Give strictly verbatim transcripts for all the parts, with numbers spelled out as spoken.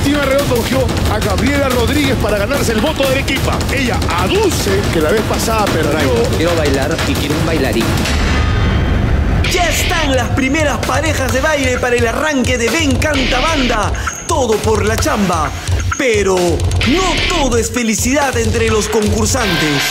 Fátima Redondo eligió a Gabriela Rodríguez para ganarse el voto del equipo. Ella aduce que la vez pasada perdió. Quiero bailar y quiero un bailarín. Ya están las primeras parejas de baile para el arranque de Ven Canta Banda. Todo por la chamba. Pero no todo es felicidad entre los concursantes.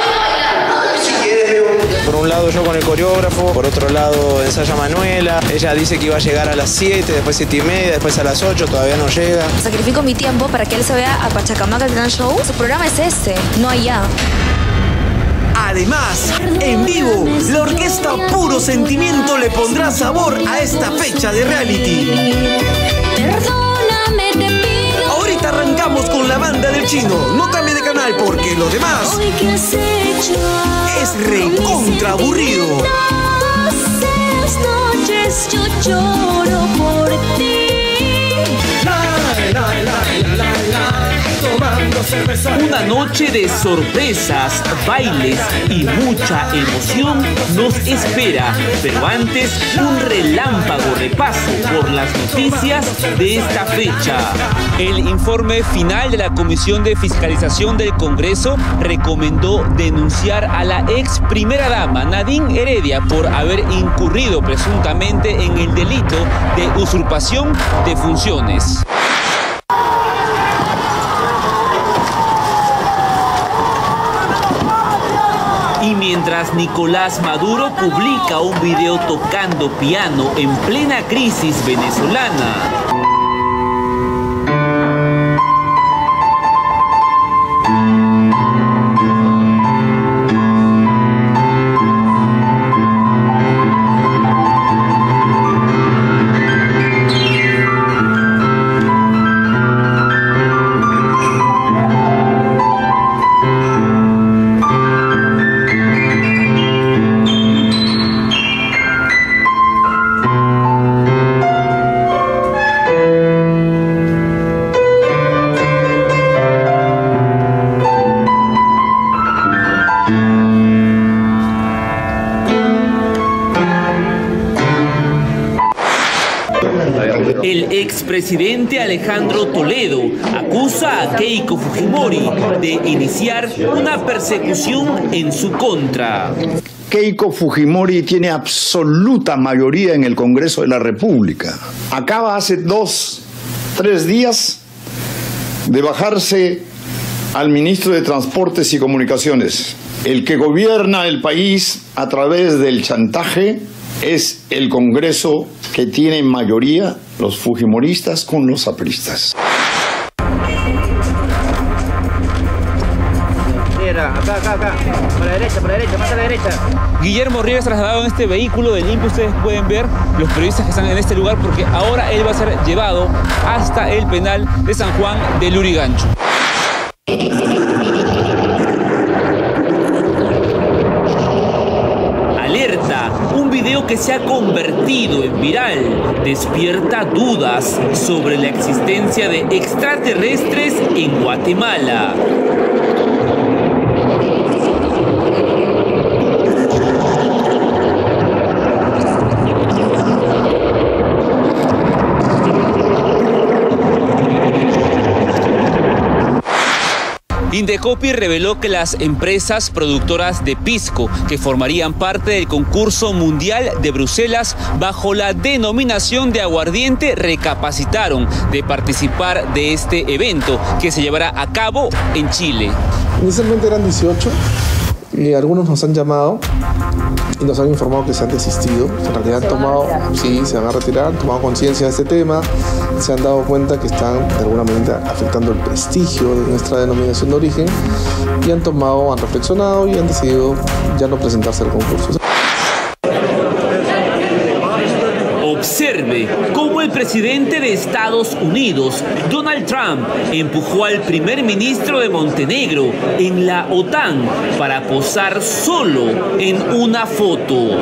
Por un lado yo con el coreógrafo, por otro lado ensaya Manuela. Ella dice que iba a llegar a las siete, después siete y media, después a las ocho, todavía no llega. Sacrifico mi tiempo para que él se vea a Pachacamac el gran show. Su programa es este, no allá. Además, en vivo, la orquesta Puro Sentimiento le pondrá sabor a esta fecha de reality. Perdóname, te pido. Ahorita arrancamos con la banda del Chino. No cambie de canal porque lo demás Hoy que has hecho, es recontra aburrido. Las noches yo lloro por ti. Una noche de sorpresas, bailes y mucha emoción nos espera, pero antes un relámpago repaso por las noticias de esta fecha. El informe final de la Comisión de Fiscalización del Congreso recomendó denunciar a la ex primera dama Nadine Heredia por haber incurrido presuntamente en el delito de usurpación de funciones. Y mientras Nicolás Maduro publica un video tocando piano en plena crisis venezolana, el expresidente Alejandro Toledo acusa a Keiko Fujimori de iniciar una persecución en su contra. Keiko Fujimori tiene absoluta mayoría en el Congreso de la República. Acaba hace dos, tres días de bajarse al ministro de Transportes y Comunicaciones. El que gobierna el país a través del chantaje es el Congreso que tiene mayoría, los fujimoristas con los apristas. Acá, acá, acá. Por la derecha, por la derecha, más a la derecha. Guillermo Rivas trasladado en este vehículo del Limpio. Ustedes pueden ver los periodistas que están en este lugar porque ahora él va a ser llevado hasta el penal de San Juan de Lurigancho. Alerta, un video que se ha convertido en viral despierta dudas sobre la existencia de extraterrestres en Guatemala. Indecopi reveló que las empresas productoras de pisco que formarían parte del concurso mundial de Bruselas bajo la denominación de aguardiente recapacitaron de participar de este evento que se llevará a cabo en Chile. Inicialmente eran dieciocho y algunos nos han llamado y nos han informado que se han desistido. En realidad han tomado, sí, se van a retirar, han tomado conciencia de este tema, se han dado cuenta que están de alguna manera afectando el prestigio de nuestra denominación de origen y han tomado, han reflexionado y han decidido ya no presentarse al concurso. Observe cómo el presidente de Estados Unidos, Donald Trump, empujó al primer ministro de Montenegro en la OTAN para posar solo en una foto.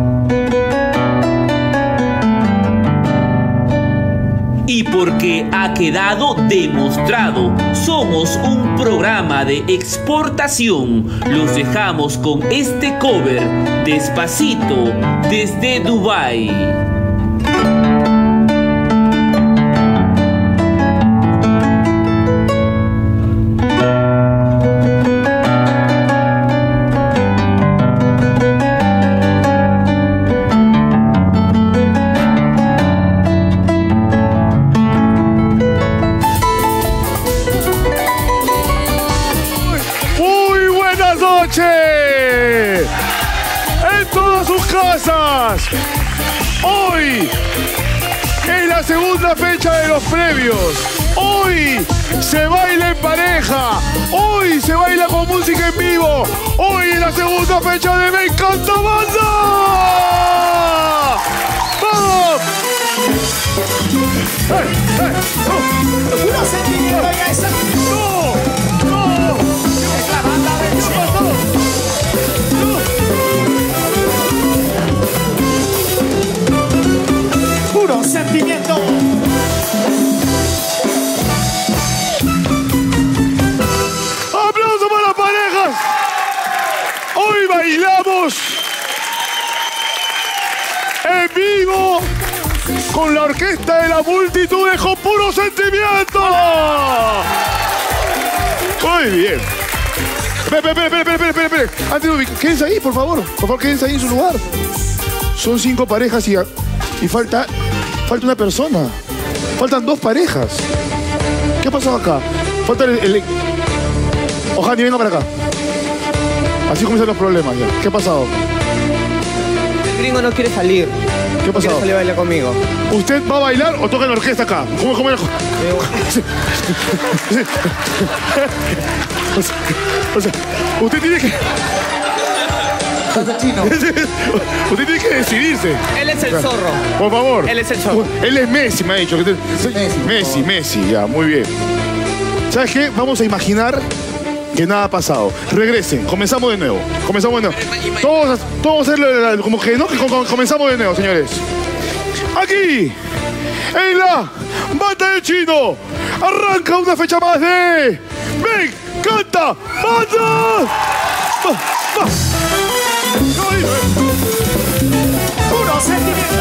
Y porque a quedado demostrado. Somos un programa de exportación. Los dejamos con este cover, Despacito, desde Dubái. En todas sus casas. Hoy es la segunda fecha de los premios. Hoy se baila en pareja. Hoy se baila con música en vivo. Hoy es la segunda fecha de Me Encanta Banda. ¡Vamos! ¡Eh, eh! ¡No! ¡No sentimiento en esa! ¡No! ¡No! ¡Es la banda de puro sentimiento! ¡Aplausos para las parejas! Hoy bailamos en vivo con la orquesta de la multitud de Con Puro Sentimiento. Muy bien. Espera, espera, espera, espera, espera, espera. Antes de ubicar, quédense ahí, por favor. Por favor, quédense ahí en su lugar. Son cinco parejas y, y falta, falta una persona. Faltan dos parejas. ¿Qué ha pasado acá? Falta el... el... Ojani, venga para acá. Así comienzan los problemas ya. ¿Qué ha pasado? El gringo no quiere salir. ¿Qué ha pasado? Quiere salir a bailar conmigo. ¿Usted va a bailar o toca en la orquesta acá? ¿Cómo, cómo es? Sí. Sí. O sea, o sea, usted tiene que... Usted tiene que decidirse. Él es el zorro. Por favor. Él es el zorro. Él es Messi, me ha dicho. Messi, Messi, Messi, ya, muy bien. ¿Sabes qué? Vamos a imaginar que nada ha pasado. Regresen, comenzamos de nuevo. Comenzamos de nuevo. Todos, todos hacerlo como que no, que comenzamos de nuevo, señores. Aquí, en la Banda del Chino, arranca una fecha más de Me Encanta Banda. Va, va. Puro sentimiento.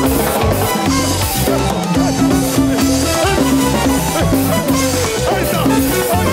Ahí está, ahí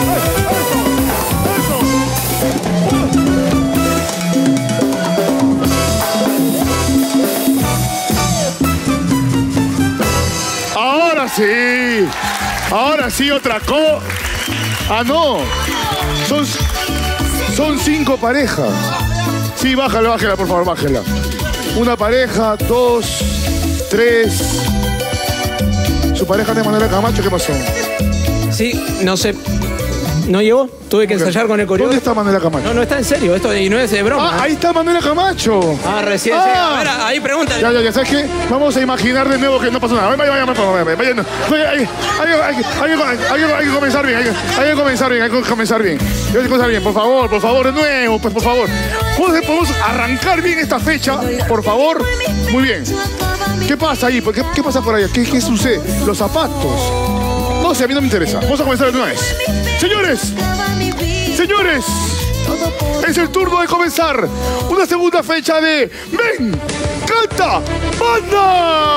está. Ahora sí. Ahora sí, otra cosa. Ah, no. Son, son cinco parejas. Sí, bájala, bájala, por favor, bájala. Una pareja, dos, tres. ¿Su pareja de Manuela Camacho qué pasó? Sí, no sé. ¿No llegó? Tuve que ensayar con el coreógrafo. ¿Dónde está Manuela Camacho? No, no está en serio. Esto y no es de broma. Ah, ahí está Manuela Camacho. Ah, recién. Ah. llega. A ver, ahí pregúntale. Ya, ya, ya. ¿Sabes qué? Vamos a imaginar de nuevo que no pasó nada. Vaya, vaya, vaya, vaya, vaya, vaya. Hay, hay, hay, hay, hay que comenzar bien. Hay, hay que comenzar bien. Hay que comenzar bien. Hay que comenzar bien. Por favor, por favor, de nuevo. Pues, por favor. ¿Podemos arrancar bien esta fecha? Por favor. Muy bien. ¿Qué pasa ahí? ¿Qué, qué pasa por allá? ¿Qué, qué sucede? Los zapatos. No sé, a mí no me interesa. Vamos a comenzar de una vez. Señores. Señores, es el turno de comenzar una segunda fecha de Me Encanta Banda.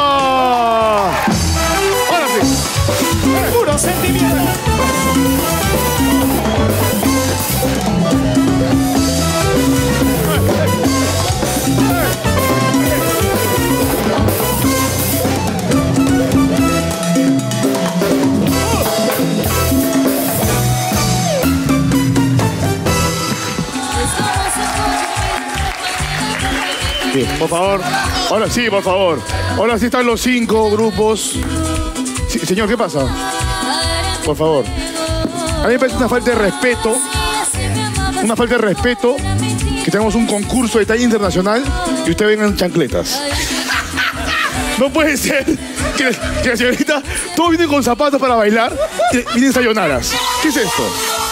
Ahora sí. Puro sentimiento. Sí, por favor. Ahora sí, por favor. Ahora sí están los cinco grupos. Sí, señor, ¿qué pasa? Por favor. A mí me parece una falta de respeto. Una falta de respeto que tenemos un concurso de talla internacional y usted venga en chancletas. No puede ser que, que la señorita, todos vienen con zapatos para bailar y vienen sayonaras. ¿Qué es esto?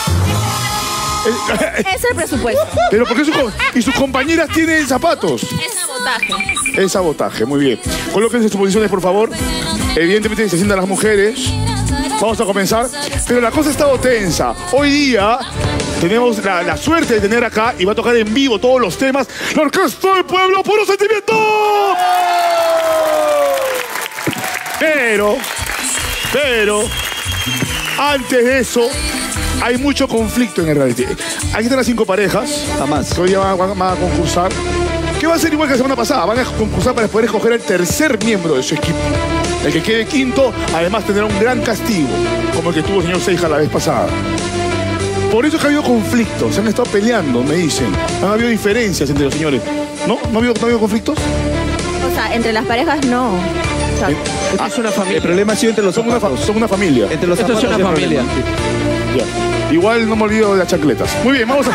Es el presupuesto. Pero ¿por qué su, y sus compañeras tienen zapatos? Es sabotaje. Es sabotaje, muy bien. Colóquense sus posiciones, por favor. Evidentemente se sientan las mujeres. Vamos a comenzar. Pero la cosa ha estado tensa. Hoy día tenemos la, la suerte de tener acá y va a tocar en vivo todos los temas la Orquesta del Pueblo Puro Sentimiento. Pero, pero, antes de eso, hay mucho conflicto en el reality. Aquí están las cinco parejas. Jamás. Que hoy día van, van- van a concursar. Que va a ser igual que la semana pasada. Van a concursar para poder escoger el tercer miembro de su equipo. El que quede quinto, además, tendrá un gran castigo, como el que tuvo el señor Seija la vez pasada. Por eso es que ha habido conflictos. Se han estado peleando, me dicen. Han habido diferencias entre los señores. ¿No? ¿No ha habido, no ha habido conflictos? O sea, entre las parejas no. O sea, Esto es una familia. El problema ha sido entre los Son una, fa- zapatos. son una familia. Entre los Esto es zapatos una hay familia. problema. Ya. Igual no me olvido de las chancletas. Muy bien, vamos a...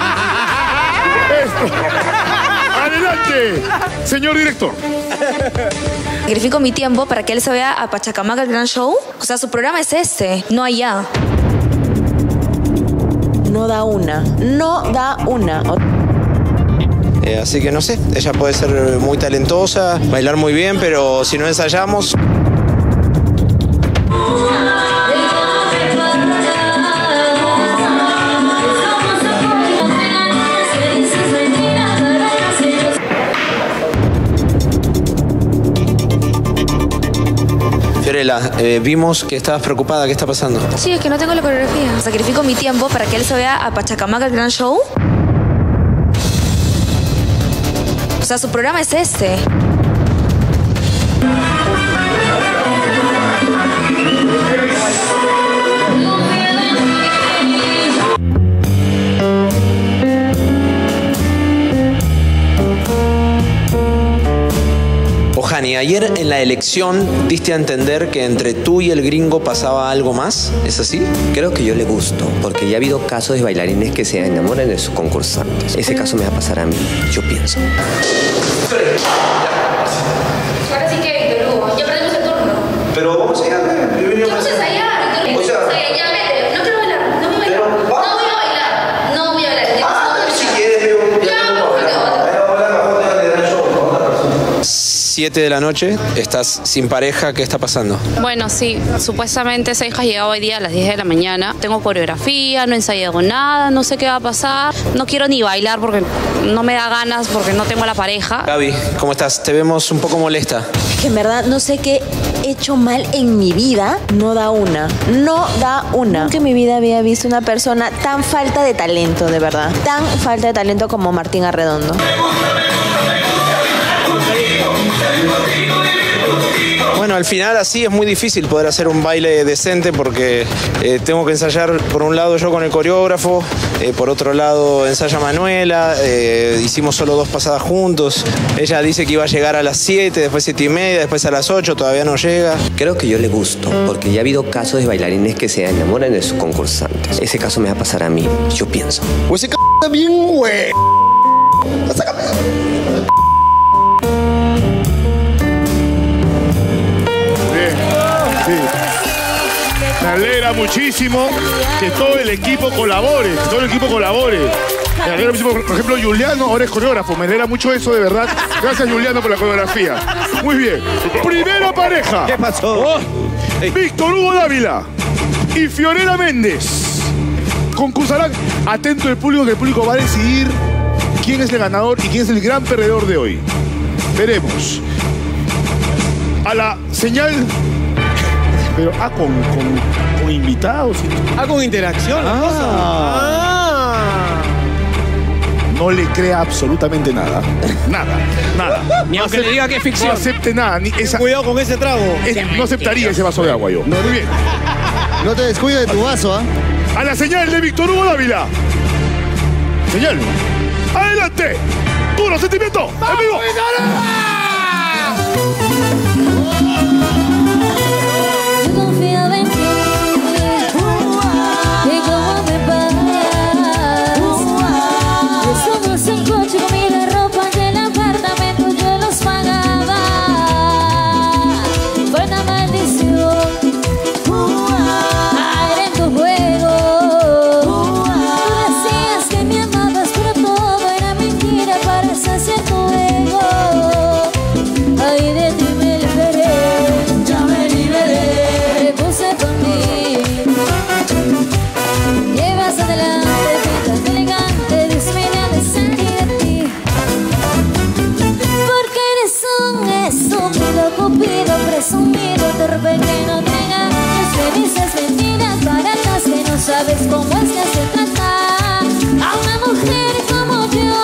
Esto. Adelante, señor director. sacrifico mi tiempo para que él se vea a Pachacamac, el gran show. O sea, su programa es este, no allá. No da una, no da una. Eh, así que no sé, ella puede ser muy talentosa, bailar muy bien, pero si no ensayamos... Fiorella, eh, vimos que estabas preocupada, ¿qué está pasando? Sí, es que no tengo la coreografía. Sacrifico mi tiempo para que él se vea a Pachacamac, el gran show. O sea, su programa es este. Ojani, ayer en la elección diste a entender que entre tú y el gringo pasaba algo más, ¿es así? Creo que yo le gusto, porque ya ha habido casos de bailarines que se enamoran de sus concursantes. Ese caso me va a pasar a mí, yo pienso. Ahora sí que, Víctor Hugo, ya perdimos el turno. Pero vamos a ensayar. Vamos a ensayar, Víctor Hugo. O sea- O sea, ya vete. No quiero bailar, no voy a bailar. Pero, No va- voy a bailar. No voy a bailar. Ah, si quieres, digo, ya Ya, tengo por que favor. Siete de la noche, estás sin pareja, ¿qué está pasando? Bueno, sí, supuestamente Seija llegaba hoy día a las diez de la mañana. Tengo coreografía, no he ensayado nada, no sé qué va a pasar. No quiero ni bailar porque no me da ganas, porque no tengo la pareja. Gaby, ¿cómo estás? Te vemos un poco molesta. Que en verdad no sé qué he hecho mal en mi vida. No da una, no da una. Nunca en mi vida había visto una persona tan falta de talento, de verdad. Tan falta de talento como Martín Arredondo. Bueno, al final así es muy difícil poder hacer un baile decente porque eh, tengo que ensayar por un lado yo con el coreógrafo, eh, por otro lado ensaya Manuela, eh, hicimos solo dos pasadas juntos, ella dice que iba a llegar a las siete, después siete y media, después a las ocho, todavía no llega. Creo que yo le gusto, porque ya ha habido casos de bailarines que se enamoran de sus concursantes. Ese caso me va a pasar a mí, yo pienso. O ese c está bien, güey. Sácame. Bien. Sí. Me alegra muchísimo que todo el equipo colabore, que todo el equipo colabore. Me alegra muchísimo, por ejemplo, Juliano ahora es coreógrafo. Me alegra mucho eso, de verdad. Gracias, Juliano, por la coreografía. Muy bien. Primera pareja. ¿Qué pasó? Víctor Hugo Dávila y Fiorella Méndez concursarán. Atento el público, que el público va a decidir quién es el ganador y quién es el gran perdedor de hoy. Veremos. A la señal... Pero, ah, con, con, con invitados. y- Ah, con interacción. la cosa. Ah. No le crea absolutamente nada. Nada, nada. Ni No aunque le acep- diga que es ficción. No acepte nada. Ni esa, Cuidado con ese trago. es- no aceptaría ese vaso de agua yo. Muy bien. No te descuides de tu vaso, ¿ah? A la señal de Víctor Hugo Dávila. Señal. Adelante. Puro sentimiento. En vivo. Yo confiaba en ti, y cómo me pagas. Somos el coche, comida, ropa del apartamento, yo los pagaba. Fue una maldición, caer en tu juego. Tú decías que me amabas, pero todo era mentira para saciar tu ego. puede que no tenga. Es felices mentiras baratas que no sabes cómo es que se trata. A una mujer como yo,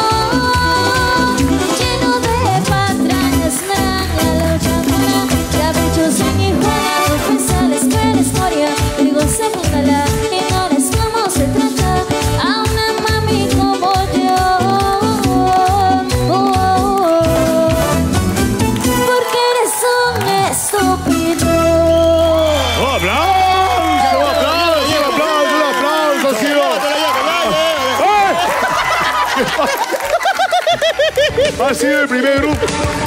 lleno de patrañas, nada, lo chamana, caprichos, sanguijuela, profesales, que la historia, digo, secúndala y no es como se trata. A una mami como yo, oh, oh, oh, porque eres un estúpido. ¡Oh, aplauso! ¡Aplauso! ¡Aplauso! ¡Aplauso! ¡Sí! Ha sido el primer grupo.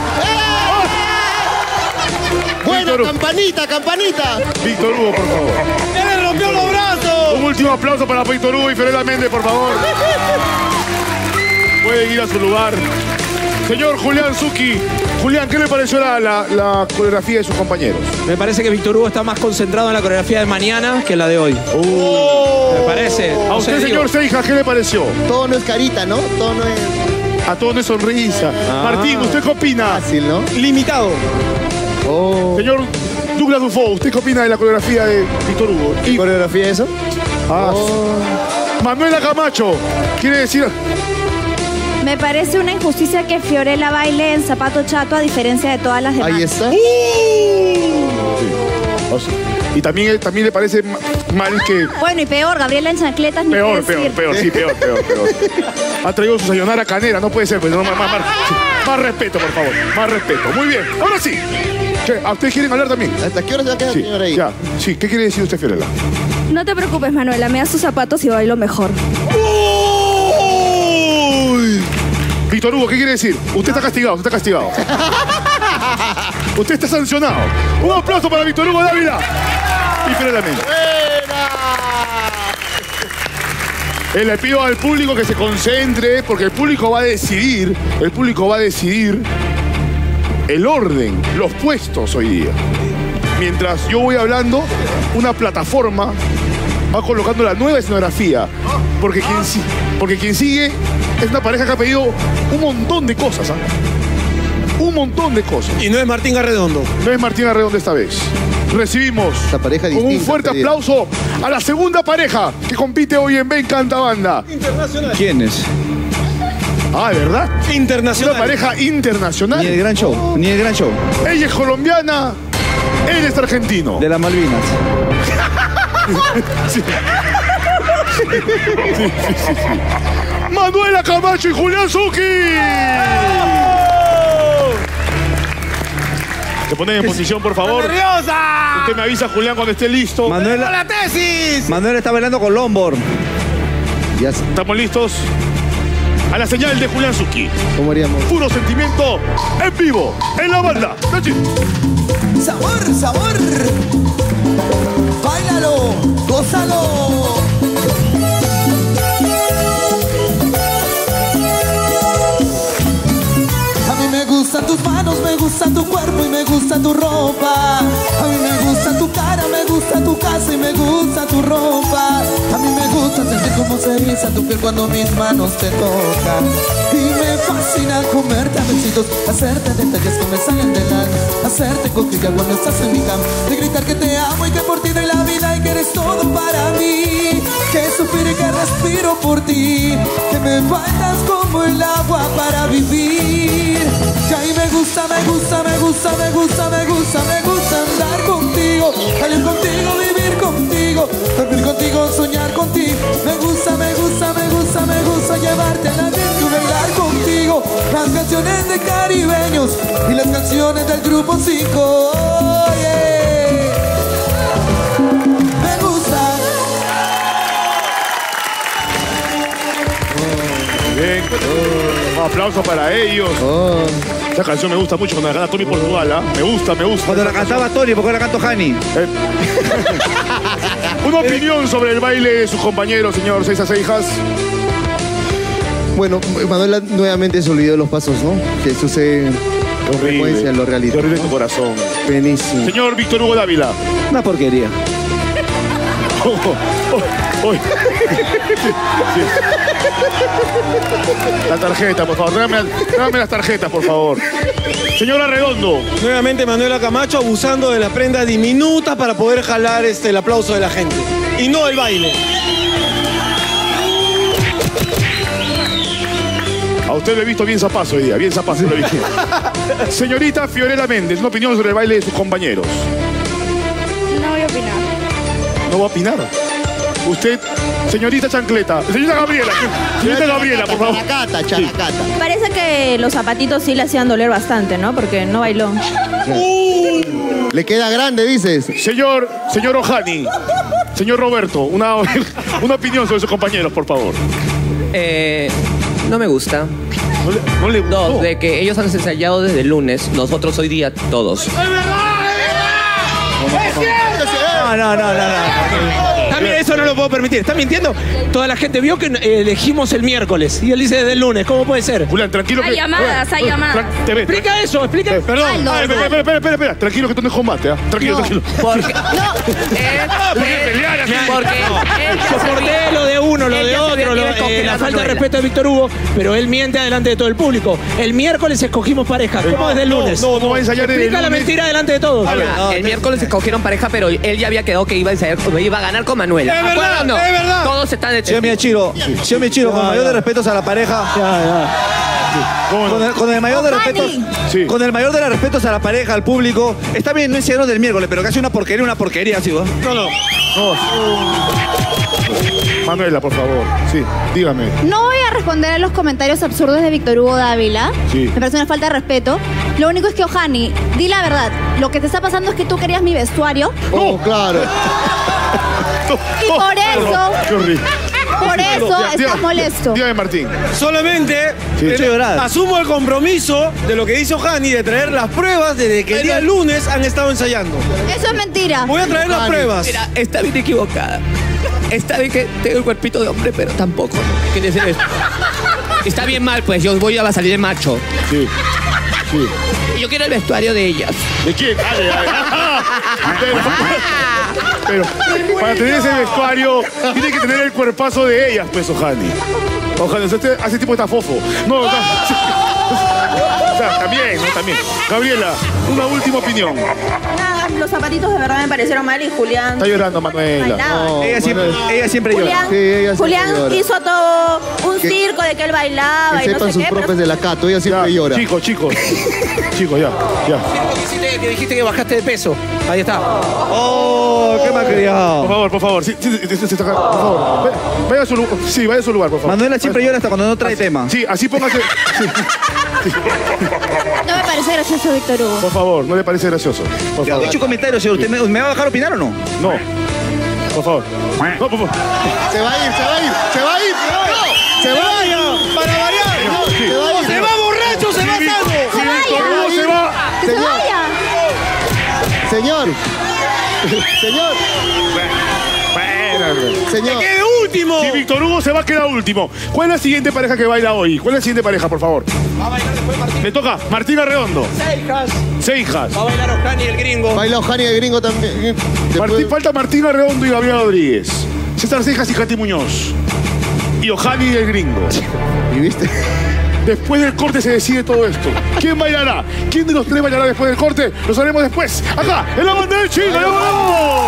Buena, campanita, campanita. Víctor Hugo, por favor. ¡Ya le rompió los brazos! Un último aplauso para Víctor Hugo y Fiorella Méndez, por favor. Pueden ir a su lugar. Señor Julián Zucchi. Julián, ¿qué le pareció la, la, la coreografía de sus compañeros? Me parece que Víctor Hugo está más concentrado en la coreografía de mañana que en la de hoy. Oh. Me parece. A No usted, sé, señor digo. Seijas, ¿qué le pareció? Todo no es carita, ¿no? Todo no es... A todo no es sonrisa. Ah. Martín, ¿usted qué opina? Fácil, ¿no? Limitado. Oh. Señor Douglas Dufo, ¿usted qué opina de la coreografía de Víctor Hugo? ¿Qué coreografía es eso? Ah, Oh. Manuela Camacho, ¿quiere decir? Me parece una injusticia que Fiorella baile en zapato chato a diferencia de todas las demás. Ahí está. O sea, y también, también le parece ma- mal que... Bueno, y peor, Gabriela en chancletas ni Peor, qué peor, decir. peor, sí, peor, peor, peor. Ha traído su sayonara canera, no puede ser, pues no, más, más, más, sí. Más respeto, por favor, más respeto. Muy bien, ahora sí. Che, ¿a ustedes quieren hablar también? ¿Hasta qué hora se va a quedar, Sí, señora ahí? ya, sí, ¿qué quiere decir usted, Fiorella? No te preocupes, Manuela, me das tus zapatos y bailo mejor. ¡Uy! Víctor Hugo, ¿qué quiere decir? Usted está castigado, usted está castigado. Usted está sancionado. Un aplauso para Víctor Hugo Dávila. Y Fiorella Méndez. Eh, le pido al público que se concentre, porque el público va a decidir, el público va a decidir el orden, los puestos hoy día. Mientras yo voy hablando, una plataforma va colocando la nueva escenografía, porque quien, si- porque quien sigue es una pareja que ha pedido un montón de cosas, ¿ah? Un montón de cosas. Y no es Martín Arredondo. No es Martín Arredondo esta vez. Recibimos Esta pareja con un distinta, fuerte pedida. aplauso a la segunda pareja que compite hoy en Ven Canta Banda. Internacional. ¿Quién es? Ah, ¿de verdad? Internacional. Una pareja internacional. Ni el gran show, ni el gran show. Ella es colombiana, él es argentino. De las Malvinas. Sí. Sí, sí, sí, sí. Manuela Camacho y Julián Zucchi. Se ponen en posición, por favor. ¡Nerviosa! Usted me avisa, Julián, cuando esté listo. Manuela, ¡La tesis! Manuel está bailando con Lombard. Ya sé. ¿Estamos listos? A la señal de Julián Zucchi. ¿Cómo haríamos? Puro sentimiento en vivo, en la banda. Nachi. Sabor, sabor. Báilalo, gózalo. A mí me gustan tus manos, me gusta tu cuerpo y me gusta tu ropa. A mí me gusta tu cara, me gusta tu casa y me gusta tu ropa. A mí me gusta sentir cómo se eriza tu piel cuando mis manos te tocan. Y me fascina comerte a besitos, hacerte detalles que me salen del alma, hacerte cosquillas cuando estás en mi cama, de gritar que te amo y que por ti doy la vida y que eres todo para mí, que suspiro y que respiro por ti, que me faltas como el agua para vivir. Que a mí me gusta, me gusta, me gusta, me gusta, me gusta, me gusta andar contigo, salir contigo, vivir contigo, dormir contigo, soñar contigo. Me gusta, me gusta, me gusta, me gusta llevarte a la disco y bailar contigo. Las canciones de caribeños y las canciones del grupo cinco. Oh, yeah. Me gusta. Bien. Un aplauso para ellos. Esta canción me gusta mucho cuando la canta Tommy Portugal, ¿ah? Me gusta, me gusta. Cuando la cantaba Tony, porque la canto Hani. Eh. Una opinión sobre el baile de sus compañeros, señor Seis a Seijas. Bueno, Manuela nuevamente se olvidó de los pasos, ¿no? Que sucede con frecuencia en los Qué realities. horrible tu corazón. Buenísimo. Señor Víctor Hugo Dávila. Una porquería. Oh, oh, oh, oh. La tarjeta, por favor. Tráigame, tráigame las tarjetas, por favor. Señora Redondo. Nuevamente Manuela Camacho abusando de las prendas diminutas para poder jalar este, el aplauso de la gente. Y no el baile. A usted lo he visto bien zapazo hoy día, bien zapazo lo he visto. Señorita Fiorella Méndez, una opinión sobre el baile de sus compañeros. No voy a opinar. ¿No va a opinar? Usted, señorita Chancleta, señorita Gabriela, señorita Gabriela, por favor. Characata, characata. Parece que los zapatitos sí le hacían doler bastante, ¿no? Porque no bailó. Uh, Le queda grande, dices. Señor, señor Ojani, señor Roberto, una, una opinión sobre sus compañeros, por favor. Eh, no me gusta. ¿No le, no le gustó? No, de que ellos han ensayado desde el lunes, nosotros hoy día todos. No, no, no, no, no. También eso no lo puedo permitir. ¿Está mintiendo? Toda la gente vio que eh, elegimos el miércoles y él dice desde el lunes. ¿Cómo puede ser? Julián, tranquilo. Hay que, llamadas, hay llamadas. Te ve, Explica eso, explica. Eh, perdón. Aldo, Ay, espera, espera, espera, espera, espera. Tranquilo que tú no es combate, ¿ah? Tranquilo, No, tranquilo. porque, No, eh, porque él ya Soporté lo de uno, lo él de ya se otro, lo- viene con eh, que la la falta de Manuela. respeto de Víctor Hugo, pero él miente delante de todo el público. El miércoles escogimos pareja. ¿Cómo No, desde el no, lunes? no, no va a ensayar desde el Explica la lunes. mentira delante de todos. A ver, Ah, el miércoles escogieron pareja, pero él ya había quedado que iba a ensayar, iba a ganar con Manuela. Es verdad, ¿Acuerdan? No, es verdad. Todos están de Señor Miyachiro, señor Miyachiro, con el mayor de respetos a la pareja. Con el, con el mayor de respetos, Sí. con el mayor de los respetos a la pareja, al público. Está bien, no hicieron del miércoles, pero casi una porquería, una porquería, ¿sí? ¿no? No, no. Manuela, por favor. Sí, dígame. No voy a responder a los comentarios absurdos de Víctor Hugo Dávila. Sí. Me parece una falta de respeto. Lo único es que, Ojani, di la verdad. Lo que te está pasando es que tú querías mi vestuario. Oh, claro. Y por eso, Qué horrible. por eso Ya, estás dígame, molesto. Dígame, Martín. Solamente Sí. eh, Estoy llorando. asumo el compromiso de lo que dice Ojani de traer las pruebas desde que el día lunes han estado ensayando. Eso es mentira. Voy a traer las pruebas. Mira, está bien equivocada. Está bien que tengo el cuerpito de hombre, pero tampoco ¿no? quiere decir eso. Está bien mal, pues yo voy a salir de macho. Sí. Sí. Y yo quiero el vestuario de ellas. ¿De quién? Dale, dale. Pero, pero para tener ese vestuario, tiene que tener el cuerpazo de ellas, pues, Ojani. Ojani, o sea, este, hace tipo está fofo. No, o sea, o sea, también, no, también. Gabriela, una última opinión. Nada, los zapatitos de verdad me parecieron mal y Julián. Está llorando, Manuela. Bailaba. No, Ella siempre, Manuel. ella siempre llora. Julián, Sí, ella siempre Julián llora. hizo todo un Que- circo de que él bailaba Que y no sepan sé sus qué. profes pero- de la Cato, ella siempre Ya, llora. Chicos, chicos. Chicos, ya, ya. Dijiste que, dijiste que bajaste de peso. Ahí está. Oh, qué malcriado. Por favor, por favor. Sí, sí, sí, sí, sí, por favor. Vaya- Vaya a su lugar. Sí, vaya a su lugar, por favor. Manuela siempre llora hasta cuando no trae tema. Sí, así póngase. Sí, No me parece gracioso, Víctor Hugo. por favor, ¿no le parece gracioso? Por He favor. hecho comentarios, señor. ¿Usted me, me va a dejar opinar o no? No. Por favor. No, por favor. Se va a ir, se va a ir, se va a ir. No, se va a ir. Para variar. Sí. Se va a ir. Se va borracho, se va Sí, sano. sí, Víctor Hugo se va. ¡Que se Señor. vaya! Señor. Señor. Bueno, Señor. ¡Quede último! si Víctor Hugo se va, queda último. ¿Cuál es la siguiente pareja que baila hoy? ¿Cuál es la siguiente pareja, por favor? Va a bailar después Martín. Le toca Martín Arredondo. Seijas. Seijas. Va a bailar Ojani el gringo. Baila Ojani de gringo también. Después- Martín, falta Martín Arredondo y Gabriel Rodríguez. César Seijas y Katy Muñoz. Y Ojani el gringo. ¿Y viste? Después del corte se decide todo esto. ¿Quién bailará? ¿Quién de los tres bailará después del corte? Lo sabremos después. Acá, en la banda de Chile. ¡Vamos!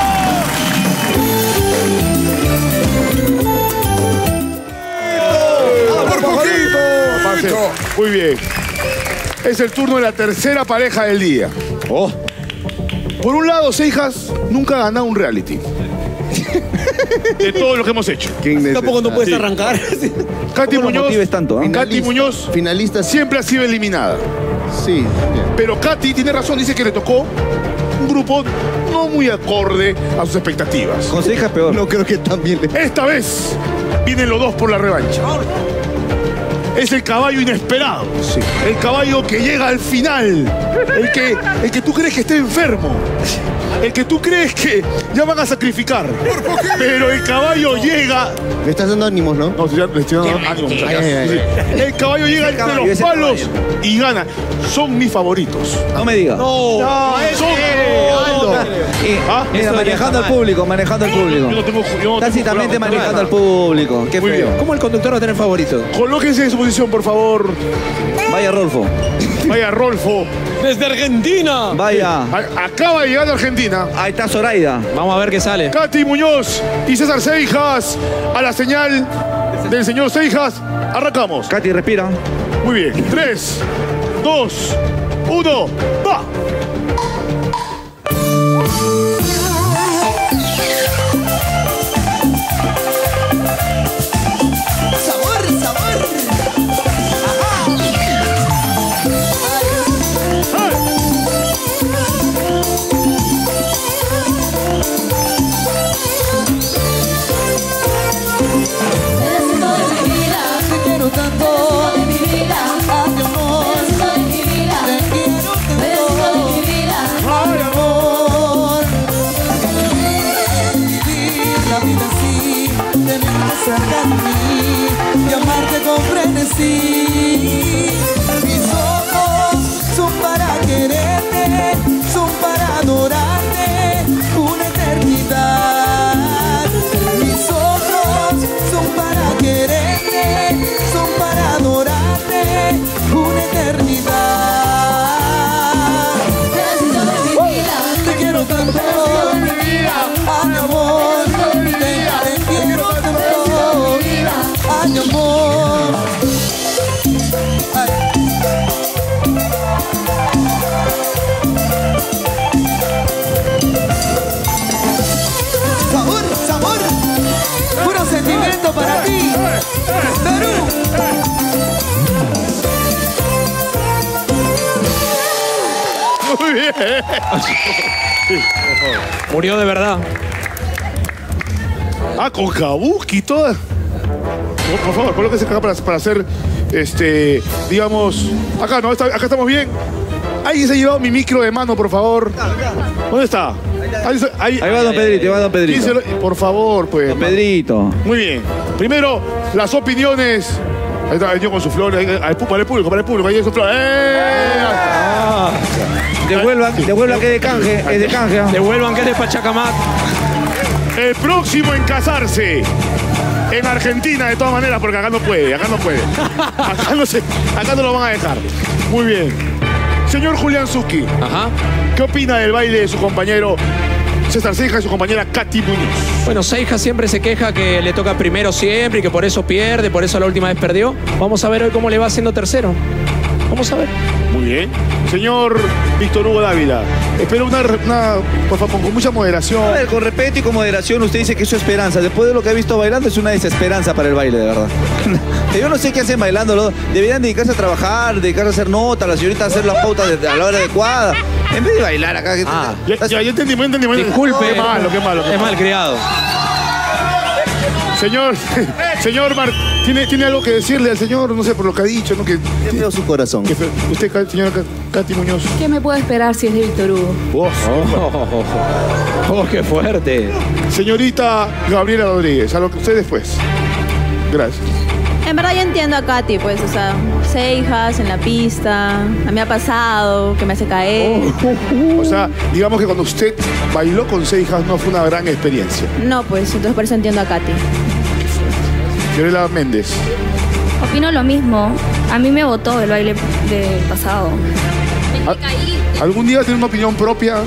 ¡Por poquito! Pase. Muy bien. Es el turno de la tercera pareja del día. Oh. Por un lado, Seijas nunca ha ganado un reality. De todo lo que hemos hecho. Tampoco no puedes Sí. arrancar. Katy ¿Cómo lo Muñoz, motives tanto, ah? Katy Muñoz Finalista. siempre ha sido eliminada. Sí. bien. Pero Katy tiene razón, dice que le tocó un grupo no muy acorde a sus expectativas. Con Seijas peor. No creo que también le... Esta vez vienen los dos por la revancha. es el caballo inesperado. Sí. El caballo que llega al final. El que, el que tú crees que está enfermo. El que tú crees que ya van a sacrificar. Pero el caballo llega... Le estás dando ánimos, ¿no? No, le estoy dando ánimos. Ay, ay, ay, ay. El caballo llega entre caballo, los palos y gana. Son mis favoritos. No me digas. No, no es son... ¿Ah? Mira, manejando al público, manejando al público. Yo no tengo, yo no Tácitamente tengo manejando al público. Qué Muy feo. bien. ¿Cómo el conductor va a tener favorito? Colóquense en su posición, por favor. Vaya, Rolfo. Vaya, Rolfo. Desde Argentina. Vaya. A- acaba de llegar de Argentina. Ahí está Zoraida. Vamos a ver qué sale. Katy Muñoz y César Seijas. A la señal del señor Seijas. Arrancamos. Katy, respira. Muy bien. Tres, dos, uno, va. Sabor, sabor. Necesito de mi vida, te quiero tanto, de mi vida, a mi amor. Necesito de mi vida, te quiero tanto, necesito de mi vida, a mi amor. Vivir la vida así, tenerte cerca de mí y amarte con frenesí. Mis ojos son para quererte, son para adorarte una eternidad. Mis ojos son para quererte, son para adorarte una eternidad. Necesito de mi vida, Te quiero tanto, necesito de mi vida, a mi amor. Te, te quiero tanto, a mi amor. Ay. Sabor, sabor, puro sentimiento para ti, Perú. Muy bien. Murió de verdad. Ah, con kabuki y toda. Por, por favor, colóquese acá para, para hacer, este, digamos... Acá, ¿no? Está- acá estamos bien. ¿Alguien se ha llevado mi micro de mano, por favor? ¿Dónde está? Ahí, ahí- Ahí va don Pedrito, ahí va don Pedrito. ¿Quién se lo- Por favor, pues. Don Pedrito. Muy bien. Primero, las opiniones. Ahí está, yo con su flor. ahí, ahí, para el público, para el público. Ahí es su flor. ¡Eh! Ah, devuelvan, devuelvan que es de canje, es de canje. ¿ah? Devuelvan que es de Pachacamac. El próximo en casarse en Argentina, de todas maneras, porque acá no puede, acá no puede. Acá no, se, acá no lo van a dejar. Muy bien. Señor Julián Zucchi, Ajá. ¿qué opina del baile de su compañero César Seijas y su compañera Katy Muñoz? Bueno, Seijas siempre se queja que le toca primero siempre y que por eso pierde, por eso la última vez perdió. Vamos a ver hoy cómo le va siendo tercero. Vamos a ver. Muy bien. Señor Víctor Hugo Dávila, espero una, una por favor, con mucha moderación. A ver, con respeto y con moderación, usted dice que es su esperanza. Después de lo que ha visto bailando, es una desesperanza para el baile, de verdad. Que yo no sé qué hacen bailando. ¿no? Deberían dedicarse a trabajar, dedicarse a hacer notas, la señorita a hacer las pautas de- a la hora adecuada. En vez de bailar acá. que- Ah, Ya, ya, ya entendí, ya entendí. Disculpe. Qué malo, qué malo. qué Es malo. mal criado. Señor, señor Mar, ¿tiene, ¿tiene algo que decirle al señor? No sé, por lo que ha dicho, ¿no? Que, Yo veo su corazón. que fe- usted, Ca- señora Ca- Katy Muñoz. ¿Qué me puedo esperar si es de Víctor Hugo? Oh, Oh, oh, qué fuerte. Señorita Gabriela Rodríguez, a lo que usted después. Gracias. En verdad yo entiendo a Katy, pues, o sea, Seijas en la pista, a mí me ha pasado, que me hace caer. O sea, digamos que cuando usted bailó con Seijas no fue una gran experiencia. No, pues, entonces por eso entiendo a Katy. Fiorella Méndez. Opino lo mismo. A mí me votó el baile de pasado. ¿Al- ¿Algún día tiene una opinión propia?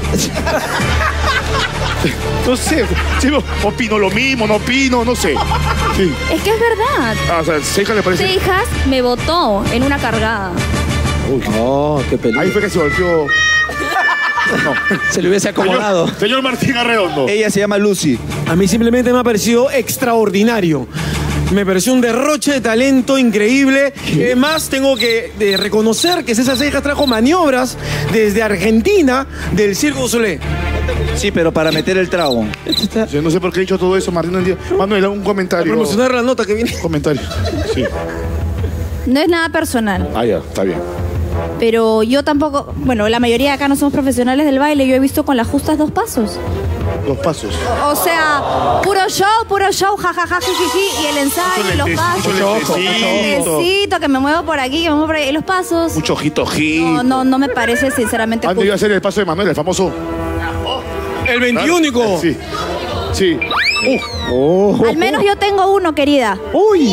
No sé, sí, opino lo mismo, no opino, no sé. Sí. Es que es verdad. Ah, o sea, Seijas le parece... Seijas me votó en una cargada. Uy, Oh, qué peligro. ahí fue que se volvió... No. Se le hubiese acomodado. Señor, señor Martín Arredondo. Ella se llama Lucy. A mí simplemente me ha parecido extraordinario. Me pareció un derroche de talento increíble. Además, tengo que eh, reconocer que César Seijas trajo maniobras desde Argentina del Circo du Soleil. Sí, pero para meter el trago. Yo no sé por qué he dicho todo eso, Martín. No entiendo. Manuel, un comentario. Promocionar la nota que viene. Un comentario. Sí. No es nada personal. Ah, ya, está bien. Pero yo tampoco, bueno, la mayoría de acá no somos profesionales del baile. Yo he visto con las justas dos pasos. Dos pasos. O sea, puro show, puro show, jajaja, jijiji, y el ensayo, y los pasos. Mucho lentecito. Lentecito, que me muevo por aquí, que me muevo por ahí, y los pasos. Mucho ojito, ojito. No, no, no me parece sinceramente ¿Han debido hacer el paso de Manuel, el famoso? El veintiúnico. Sí. Sí. Uh. Al menos yo tengo uno, querida. ¡Uy!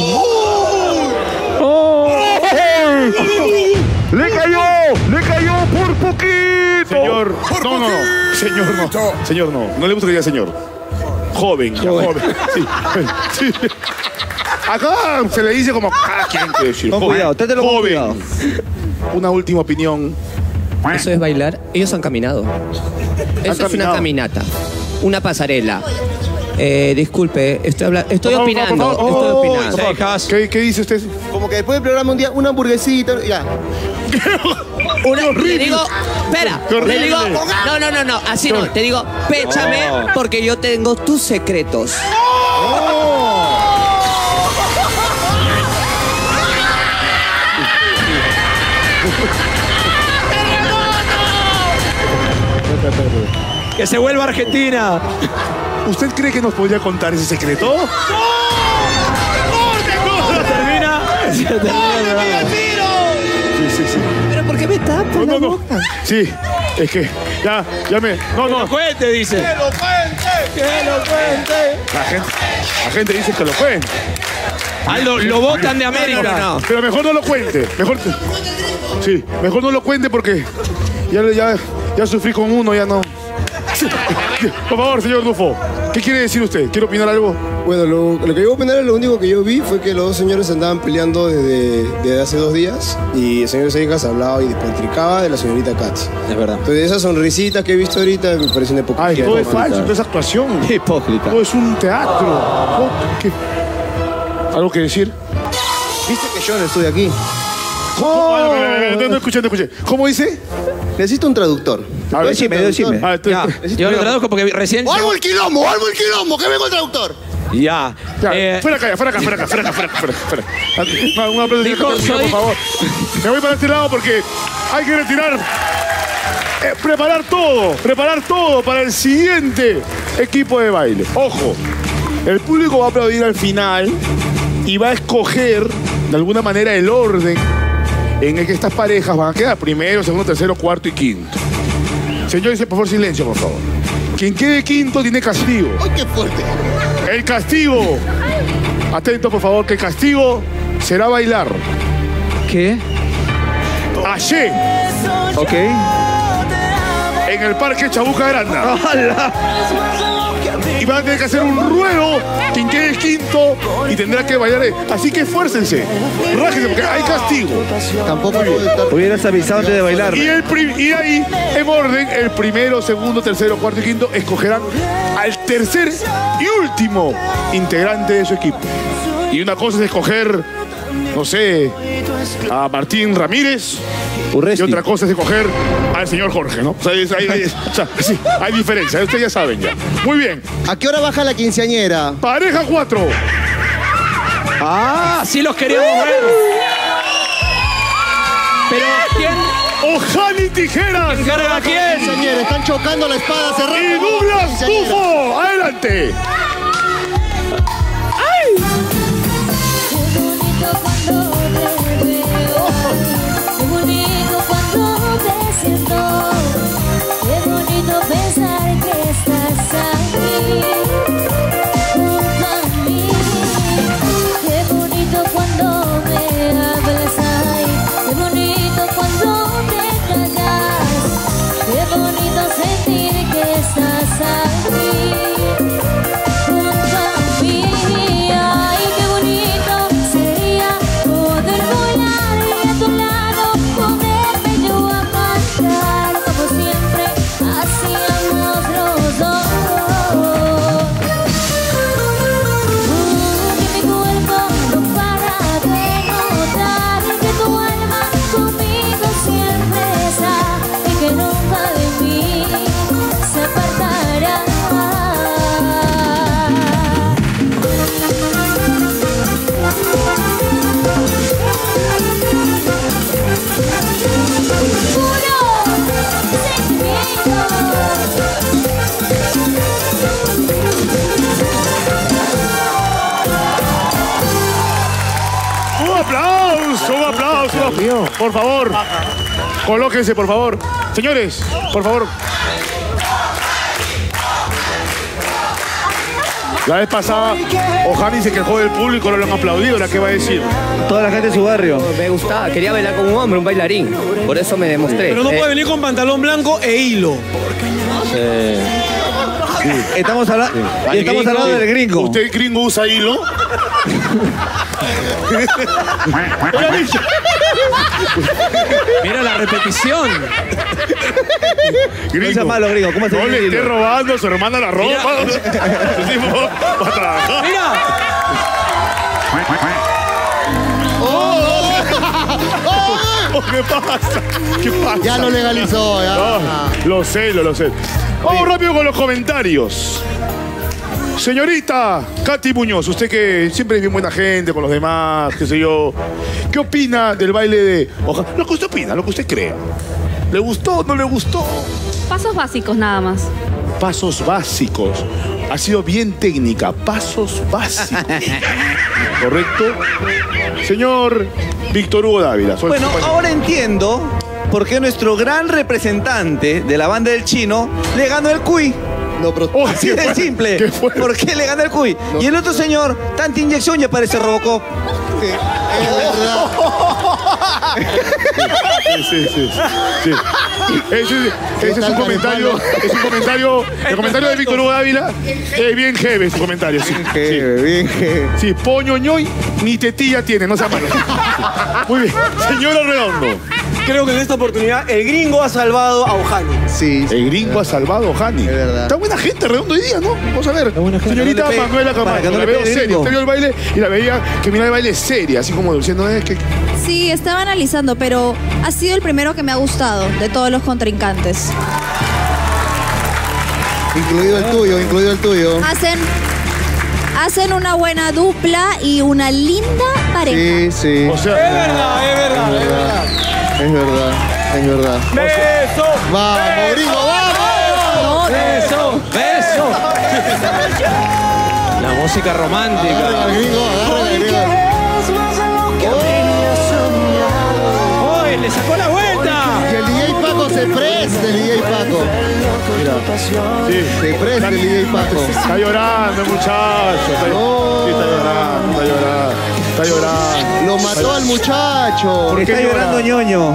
Oh. ¡Le cayó! ¡Le cayó por poquito! Señor, por no, no, no. Señor, no. Señor, no. No le gusta que diga señor. Joven, joven. joven. Sí. Sí. Acá se le dice como cada quien quiere decir. Con cuidado, trátelo con cuidado. Una última opinión. Eso es bailar. Ellos han caminado. Eso es una caminata. Una pasarela. Eh, disculpe, estoy, habla estoy Por favor, opinando. por favor, estoy oh, opinando. por favor. ¿Qué, ¿Qué dice usted? Como que después del programa un día, una hamburguesita, ya. Una, le digo, espera, Qué horrible. le digo, no, no, no, no, así no, te digo, péchame No. porque yo tengo tus secretos. Que se vuelva Argentina. ¿Usted cree que nos podría contar ese secreto? Se termina. Se termina. Sí, sí, sí. ¿Pero por qué me tapas No, la no, no. boca? Sí, es que ya, ya me. No, Que no. lo cuente, dice. Que lo cuente. Que lo cuente. La gente, la gente dice que lo cuente. Ah, lo, lo votan de América. No, no, pero mejor no lo cuente. Mejor. Sí, mejor no lo cuente porque ya, ya, ya sufrí con uno, ya no. Por favor, señor Dufo, ¿qué quiere decir usted? ¿Quiere opinar algo? Bueno, lo, lo que yo voy a opinar, lo único que yo vi fue que los dos señores andaban peleando desde, desde hace dos días y el señor Seijas hablaba y despotricaba de la señorita Katz. Es verdad. Entonces esas sonrisitas que he visto ahorita me parecen hipócritas. Ay, todo es falso, todo es actuación. Hipócrita. Todo es un teatro. Oh, ¿qué? ¿Algo que decir? ¿Viste que yo no estoy aquí? Oh, no, no escuché, no escuché. ¿Cómo dice? Necesito un traductor. A ver, Decime, decime. Ah, tú- Ya, yo lo traduzco porque recién. ¡O algo el quilombo! ¡O algo el quilombo! ¡Que vengo el traductor! Ya. Ya, Eh, fuera acá, fuera acá, fuera acá, fuera acá, fuera acá, fuera acá, fuera acá. Una, una aplauso, Dijo, por soy- favor. Me voy para este lado porque hay que retirar, eh, preparar todo, preparar todo para el siguiente equipo de baile. Ojo, el público va a aplaudir al final y va a escoger de alguna manera el orden en el que estas parejas van a quedar. Primero, segundo, tercero, cuarto y quinto. Señores, por favor, silencio, por favor. Quien quede quinto tiene castigo. ¡Ay, qué fuerte! El castigo. Atento, por favor, que el castigo será bailar. ¿Qué? Ayer, Ok. en el Parque Chabuca Granda. Y van a tener que hacer un ruedo. Quien quede quinto y tendrá que bailar. Así que esfuércense. Rájense porque hay castigo. Tampoco puedo estar... Hubieras avisado antes de bailar. Y, el prim- y ahí, en orden, el primero, segundo, tercero, cuarto y quinto escogerán al tercer y último integrante de su equipo. Y una cosa es escoger, no sé, a Martín Ramírez. Urresti. Y otra cosa es escoger al señor Jorge, ¿no? O sea, es- hay, hay- o sea, sí, hay diferencia. Ustedes ya saben ya. Muy bien. ¿A qué hora baja la quinceañera? Pareja cuatro. Ah, sí los queríamos ver. Pero ¿quién? Ojani Tijeras. ¿Carga quién? Quinceañera, están chocando la espada cerrada. Y Douglas Tufo. Adelante. Qué bonito cuando te siento, qué bonito pensar que estás aquí, junto a mí. Qué bonito cuando me hablas, ay, qué bonito cuando te callas, qué bonito sentir que estás aquí, junto a mí. Ay, qué bonito sería poder volar y a tu lado poderme yo a cantar como siempre hacíamos los dos. Uh, que mi cuerpo no para de notar que tu alma conmigo siempre por favor. Colóquense, por favor. Señores, por favor. La vez pasada, Ojani se quejó del público, no lo han aplaudido, ¿la qué va a decir? Toda la gente de su barrio. Me gustaba, quería bailar con un hombre, un bailarín. Por eso me demostré. Pero no Eh, puede venir con pantalón blanco e hilo. Sí. Estamos, habla y estamos gringo, hablando del gringo. ¿Usted gringo usa hilo? Mira la repetición. Gringo. No sea malo, gringo. ¿Cómo se No le dice esté hilo? robando a su hermana la ropa. Ese tipo va a trabajar. Mira. Oh, ¿qué pasa? ¿Qué pasa? Ya lo legalizó, ya. No, lo sé, lo, lo sé. Vamos rápido con los comentarios. Señorita Katy Muñoz, usted que siempre es bien buena gente con los demás, qué sé yo. ¿Qué opina del baile de Ojani? Lo que usted opina, lo que usted crea. ¿Le gustó? ¿No le gustó? Pasos básicos nada más. Pasos básicos. Ha sido bien técnica. Pasos básicos. ¿Correcto? Señor Víctor Hugo Dávila. soy Bueno, su compañero. ahora entiendo por qué nuestro gran representante de la banda del Chino le ganó el cuy. No, pero... Oh, Así ¿qué de fue? simple. ¿Qué fue? ¿Por qué le ganó el cuy? No. Y el otro señor, tanta inyección ya parece Robocop. Sí, es verdad. Sí, sí, sí. sí. Ese, ese es un comentario, es un comentario, el comentario de Víctor Hugo Dávila es bien heavy ese comentario. Sí, Bien, bien, bien. sí. Poño ñoy ni tetilla tiene, no sea malo. Muy bien. Señora Redondo. Creo que en esta oportunidad el gringo ha salvado a Ojani. Sí, sí. El gringo ha salvado a Ojani. Es verdad. Está buena gente Redondo hoy día, ¿no? Vamos a ver. buena gente. Señorita No le pegue, Manuela para Camargo, que no la le veo pegue el seria. gringo. Usted vio el baile y la veía que mira el baile seria, así como diciendo, es que... Sí, estaba analizando, pero ha sido el primero que me ha gustado de todos los contrincantes. Incluido el tuyo, incluido el tuyo. Hacen, hacen una buena dupla y una linda pareja. Sí, sí. O sea, Es verdad, es verdad, es verdad. Es verdad, es verdad. ¡Beso! ¡Vamos, gringo, vamos! Beso, beso. La música Agarren romántica. al gringo, agarren al gringo. ¡Uy, le sacó la vuelta! Y el D J Paco se presta, el D J Paco. sí. Se presta el D J Paco. Está llorando, muchacho. Está, No. sí, está llorando, está llorando. Está llorando. Lo mató al muchacho. ¿Por qué Está llora? llorando ñoño.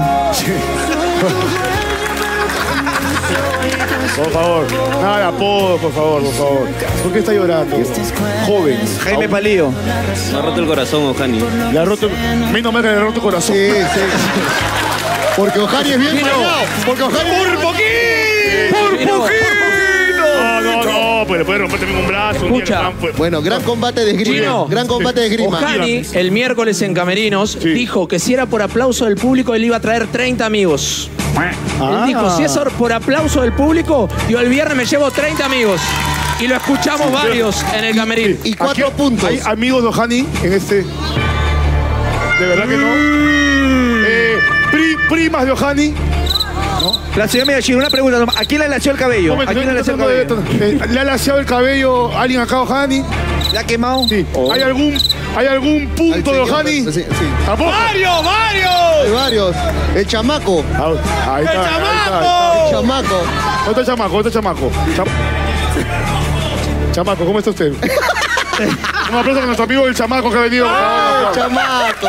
Por favor, nada de apodo, por favor, por favor. ¿Por qué está llorando? Joven. Jaime Palío. Me ha roto el corazón, Ojani. Le ha roto, menos mal que le ha roto el corazón. Sí, sí. Porque Ojani es bien pagado. Porque Ojani es bien ¡Por poquito! No, no, no, pues le puede romper también un brazo. un día Escucha. que están, pues. Bueno, gran combate de esgrima. Chino. Gran combate de esgrima. Ojani, el miércoles en Camerinos, Sí. dijo que si era por aplauso del público, él iba a traer treinta amigos. Él dijo, si es por aplauso del público, yo el viernes me llevo treinta amigos. Y lo escuchamos varios en el camerino. Y cuatro Aquí puntos. ¿Hay amigos de Ojani en este? ¿De verdad que no? Eh, pri- primas de Ojani. La señora Medellín, una pregunta. nomás. ¿A quién le lació el cabello? ¿A quién le lació el cabello? Eh, ¿Le ha laseado el cabello a alguien acá, Ojani? ¿Le ha quemado? Sí. ¿Hay algún, ¿Hay algún punto de Al señor, Ojani? sí, sí. ¿Tampoco? ¡Varios, varios! Hay varios. El chamaco. Ah, Ahí está, ahí está, ahí El está. chamaco. ¿Dónde está el chamaco? ¿Dónde está el chamaco? Cham- Chamaco, ¿cómo está usted? Un aplauso con nuestro amigo el chamaco que ha venido. El chamaco.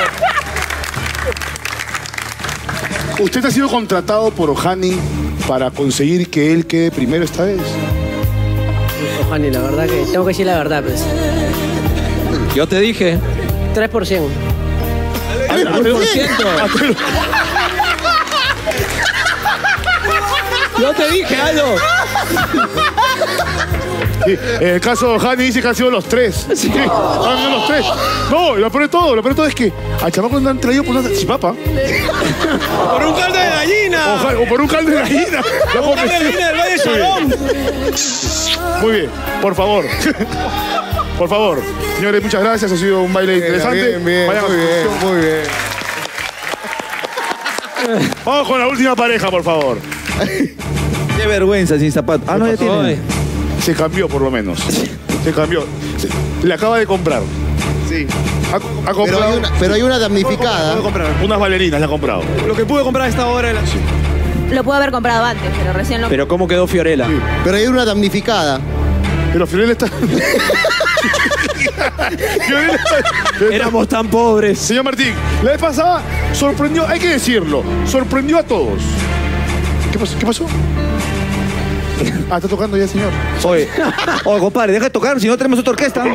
¿Usted ha sido contratado por Ojani para conseguir que él quede primero esta vez? Ojani, la verdad que tengo que decir la verdad, pues. Yo te dije. tres por ciento. ¿tres por ciento? Yo te dije, Aldo. Sí, en el caso de Ojani dice que han sido los tres. Sí, han sido los tres. No, lo peor de todo, lo peor de todo es que al chamaco le han traído por una chipapa. ¡Por un caldo de gallina! O, o por un caldo de gallina. ¡Por un caldo de gallina del Valle Chalón! Muy bien, por favor. Por favor. Señores, muchas gracias. Ha sido un baile interesante. Bien, bien, Vayan a muy su bien, función. muy bien. Vamos con la última pareja, por favor. Qué vergüenza sin zapatos. Ah, no, ya tiene. Se cambió, por lo menos. Se cambió. Se- le acaba de comprar. Sí. Ha- Ha comprado. Pero hay una, pero hay una damnificada. Puedo comprar. Unas bailarinas le ha comprado. Lo que pude comprar a esta hora de la... Lo puedo haber comprado antes, pero recién lo... Pero ¿cómo quedó Fiorella? Sí. Pero hay una damnificada. Pero Fiorella está... Fiorella está... Éramos tan pobres. Señor Martín, la vez pasada sorprendió, hay que decirlo, sorprendió a todos. ¿Qué pasó? ¿Qué pasó? Ah, está tocando ya, señor. Oye, oye, compadre, deja de tocar, si no tenemos otra orquesta.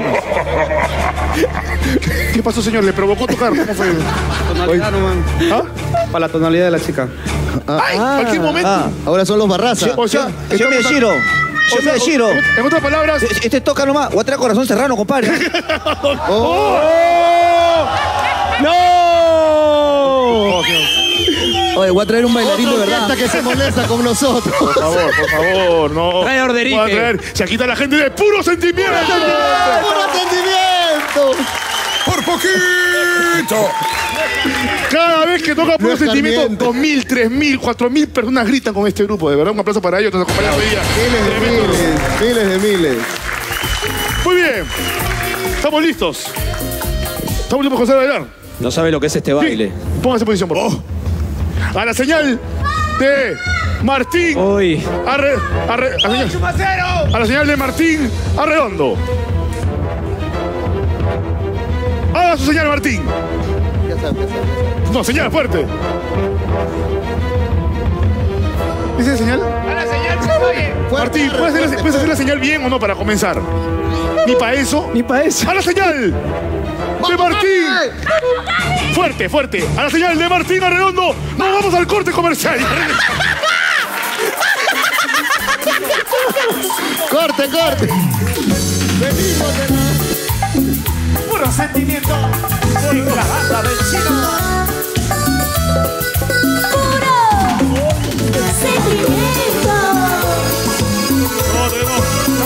¿Qué pasó, señor? ¿Le provocó tocar? ¿Cómo fue? Tonalidad nomás. ¿Ah? Para la tonalidad de la chica. ¡Ay! Cualquier momento. Ah, ahora son los Barraza. O sea, Yo me giro. Yo me giro. En otras palabras... Este toca nomás. Voy a traer corazón serrano, compadre. ¡Oh! ¡No! Oh, Oye, voy a traer un bailarín de verdad. Hasta que se molesta con nosotros. por favor, por favor, no. Trae Orderique. Voy a traer- Se quita la gente de puro sentimiento. ¡Puro sentimiento! ¡Por poquito! Cada vez que toca puro No es sentimiento, Sarmiento. dos mil, tres mil, cuatro mil personas gritan con este grupo. De verdad, un aplauso para ellos. Nos acompañan hoy día. Miles de Tremendo. miles, miles de miles. Muy bien. Estamos listos. Estamos listos para comenzar a bailar. No sabe lo que es este baile. Sí. Póngase en posición, por favor. A la señal de Martín. Uy. Arre, arre, a, la señal, a la señal de Martín Arredondo. Haga su señal, Martín. Ya sabes, ya sabes. No, señal fuerte. ¿Esa es la señal? A la señal, oye. Martín, ¿puedes hacer, la, ¿puedes hacer la señal bien o no para comenzar? Ni para eso. Ni para eso. ¡A la señal de Martín! Fuerte, fuerte. A la señal de Martín Arredondo. Nos vamos al corte comercial. ¡Corte, corte! Venimos de la... Puro sentimiento. Por la banda del chino. Sentimiento. No, tenemos.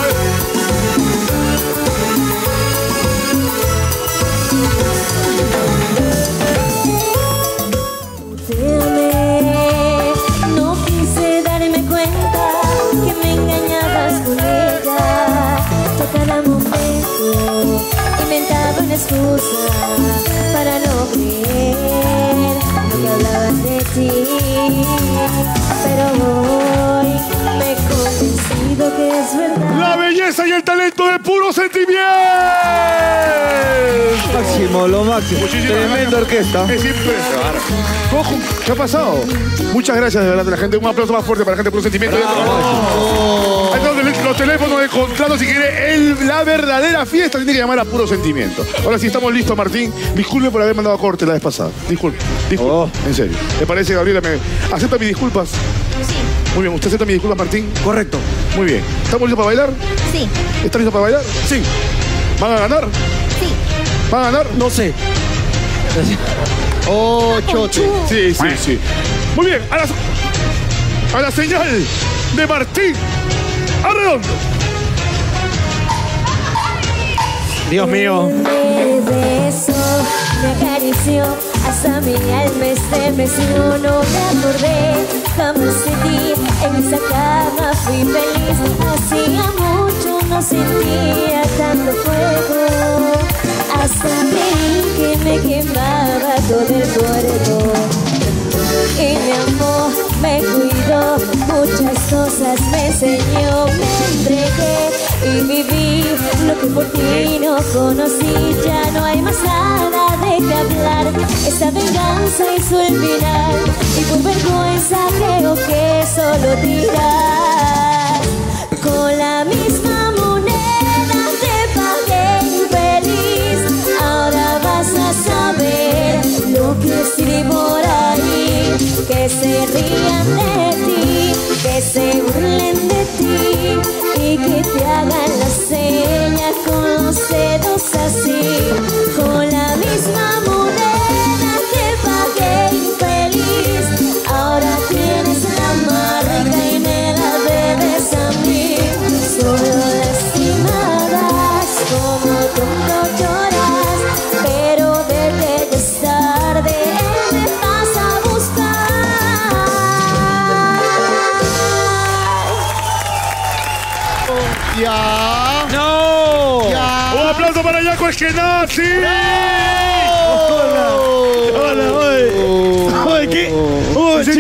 Te amé, no quise darme cuenta que me engañabas con ella. Yo cada momento inventaba una excusa para no creer lo que hablabas de ti. Pero hoy me he convencido que es verdad. La belleza y el talento de puro sentimiento. Máximo, lo máximo. Muchísimas Tremenda gracias. orquesta. Es impresionante. Cojo, ¿qué ha pasado? Muchas gracias de verdad de la gente. Un aplauso más fuerte para la gente de puro sentimiento. Ahí están los, los teléfonos de contrato si quiere el- la verdadera fiesta. Tiene que llamar a puro sentimiento. Ahora sí, estamos listos, Martín. Disculpe por haber mandado a corte la vez pasada. Disculpe. Disculpe. Oh. En serio. ¿Le parece, Gabriela? ¿Me acepta mis disculpas? Sí, Muy bien. ¿Usted acepta mis disculpas, Martín? Correcto. Muy bien. ¿Estamos listos para bailar? sí, ¿Están listos para bailar? Sí. ¿Van a ganar? sí. ¿Van a ganar? No sé. ¡Oh, chote! Sí, sí, sí. Muy bien, a la, a la señal de Martín Arredondo. Dios mío. Me besó, me acarició, hasta mi alma estremeció. No me acordé jamás de ti, en esa cama fui feliz. Hacía mucho no sentía tanto fuego, hasta creí que me quemaba todo el cuerpo. Y me amó, me cuidó, muchas cosas me enseñó, me entregué y viví lo que por ti no conocí. Ya no hay más nada de qué hablar, esta venganza hizo el final y por vergüenza creo que solo dirás. Con la misma moneda te pagué infeliz, ahora vas a saber lo que escribo por ahí. Que se rían de ti, que se burlen de ti y que te hagan la seña con los dedos así. Con la misma moneda te pagué infeliz, ahora tienes la marca y me la debes a mí. Solo lastimadas como tú no lloras, pero vete, ya es tarde, me vas a buscar. ¡Ya! ¡No! ¡Ya! Un aplauso para Yaco Eskenazi.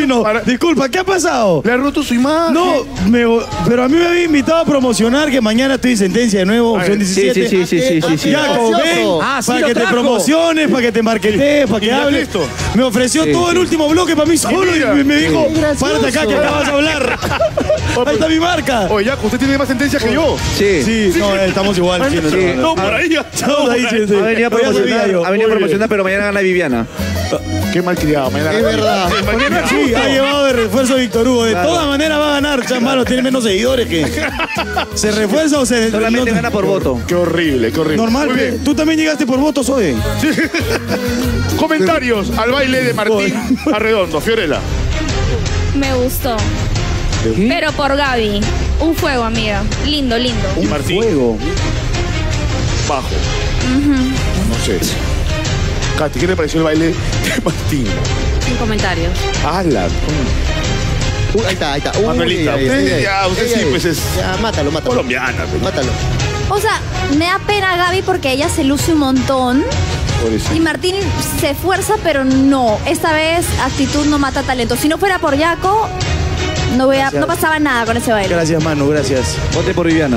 Chino, disculpa, ¿qué ha pasado? Le ha roto su imagen. No, me, pero a mí me había invitado a promocionar que mañana estoy en sentencia de nuevo, opción diecisiete. Sí, sí, sí, sí, sí, sí. Jaco, ven, Ah, sí para lo que te trajo. promociones, para que te marketees, para ¿Y que ya hables. listo? Me ofreció Sí, todo sí. el último bloque para mí solo y mira. me, me dijo, Sí. párate acá que acabas de hablar. Ahí está mi marca. Oye, Jaco, usted tiene más sentencias que yo. Sí. Sí, no, estamos igual. Chino, Sí. hermano. No, por ahí ya. Estamos ahí, sí, sí. Ha venido a Pero ya sabía promocionar, yo. ha venido a Muy promocionar, pero mañana gana Viviana. Qué malcriado, me da Es verdad. Qué malcriado. Sí, ha llevado de refuerzo a Víctor Hugo. De todas maneras va a ganar, chambalo. Tiene menos seguidores que. ¿Se refuerza o se.? Solamente no- gana por voto. Qué horrible, qué horrible. Normal, Muy pe. bien. Tú también llegaste por votos hoy. Comentarios al baile de Martín Arredondo. Fiorella. Me gustó. Pero por Gaby. Un fuego, amiga. Lindo, lindo. Y Martín. Fuego. Bajo. No sé. Katy, ¿qué le pareció el baile de Martín? Sin comentarios. Hazla. Uh, ahí está, ahí está. Uy, Manuelita, ahí, ahí, usted ahí, ya, usted ahí, sí, ahí. pues es Ya, mátalo, mátalo. colombiana. pues. Mátalo. O sea, me da pena Gaby porque ella se luce un montón. Pobrecito. Y Martín se esfuerza, pero no. Esta vez actitud no mata talento. Si no fuera por Jaco, no, voy a- Gracias. no pasaba nada con ese baile. Gracias, Manu, gracias. Vote por Viviana.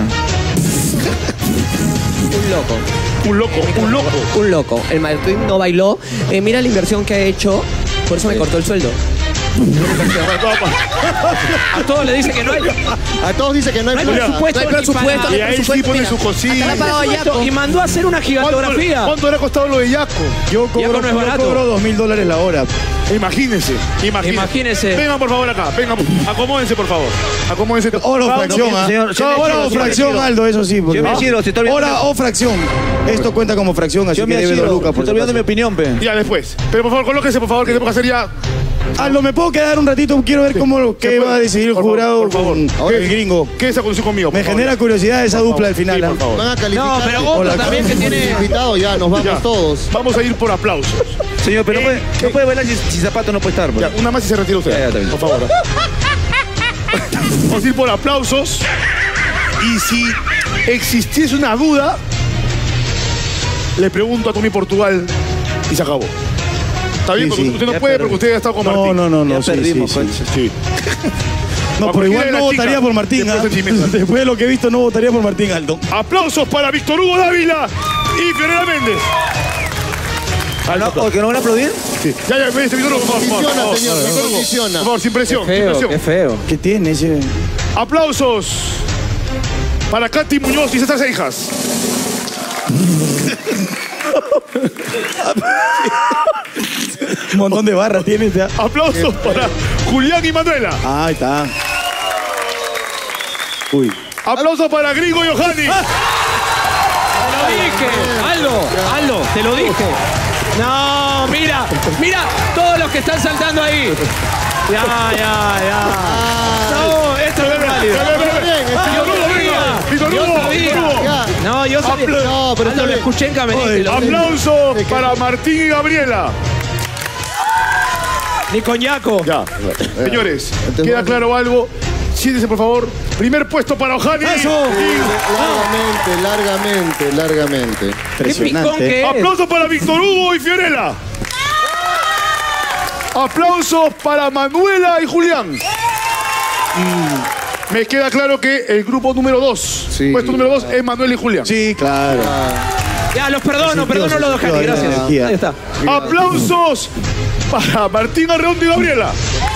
Un loco. Un loco, un loco. Un loco. El Martín no bailó. Eh, mira la inversión que ha hecho. Por eso me cortó el sueldo. A todos le dice que no hay. A todos dice que no hay No hay plata. presupuesto. No hay presupuesto. ni Y para- ahí sí pone su cosita. Hasta la pagó Jaco. Y mandó a hacer una ¿Cuánto, gigantografía. cuánto le ha costado lo de Yaco? Yo Yaco cobro, no es yo barato. cobro dos mil dólares la hora. Imagínense, imagínense. Imagínense. Vengan por favor acá, vengan, acomódense por favor. Acomódense. Oro Cada uno fracción, tiene- ¿ah? señor, señor Hora Miyashiro, o señor fracción, Miyashiro. Aldo, eso sí. porque- Señor Miyashiro, se está olvidando- Hora o fracción. Esto cuenta como fracción, así Yo que me debe dos lucas. Estoy olvidando mi opinión, pe. Ya después. Pero por favor, colóquese por favor, que tenemos que hacer ya. Aldo, ¿me puedo quedar un ratito? Quiero ver cómo qué va a decidir el Por favor, jurado por favor. con el gringo. ¿Qué es esa condición conmigo? por Me favor? genera curiosidad esa Por dupla favor. al final. Sí, ¿ah? por favor. Van a calificar. No, pero otro Hola, también que tiene. Invitado ya, nos vamos Ya. todos. Vamos a ir por aplausos. Señor, pero no puede, no puede bailar si, si zapato no puede estar. pues. Ya, una más y se retira usted. Ya, ya, está bien. Por favor. Vamos a ir por aplausos. Y si existiese una duda, le pregunto a Tommy Portugal y se acabó. ¿Está bien? Sí, Porque sí. usted no Ya puede perdí. porque usted ha estado con No, Martín. no, no, no. Ya sí, perdimos, sí, pues. sí. Sí. No, A pero igual cualquiera de no la chica, votaría por Martín. después ¿ah? sentimientos. Después de lo que he visto, no votaría por Martín, Aldo. Aplausos para Víctor Hugo Dávila y Fiorella Méndez. Ah, no, ¿o que no van a aplaudir? Sí. Ya, ya, este Víctor Hugo, por favor. Condiciona, por favor. señor, Víctor Hugo, condiciona. Por favor, sin presión, sin Feo, presión. qué feo. ¿Qué tiene ese? Aplausos para Katy Muñoz y César Seijas. Un montón de barras tiene. este, ¿ah? Aplausos para Julián y Manuela. Ah, ahí está. Uy. Aplausos para Gringo y Ohani. Te lo dije. Aldo, Aldo, te lo dije. No, mira, mira todos los que están saltando ahí. Ya, ya, ya. No, esto no es válido. Yo sabía. Víctor Yo Hugo, sabía. Víctor Hugo. No, yo sabía. Apla- No, pero está Aldo, lo bien. escuché en Camerino. Aplausos para Martín y Gabriela. Ni coñaco. Ya. Señores, queda claro algo. Siéntese, por favor. Primer puesto para Ohani. ¡Eso! Largamente, largamente, largamente. Impresionante. es? Aplausos para Víctor Hugo y Fiorella. Aplausos para Manuela y Julián. Mm, Me queda claro que el grupo número dos, Sí. puesto número dos, es Manuela y Julián. Sí, claro. Ya, los perdono, Se sintió, perdono se los dos, sintió Jani, la gracias. energía. Ahí está. Aplausos para Martín Arredondo y Gabriela.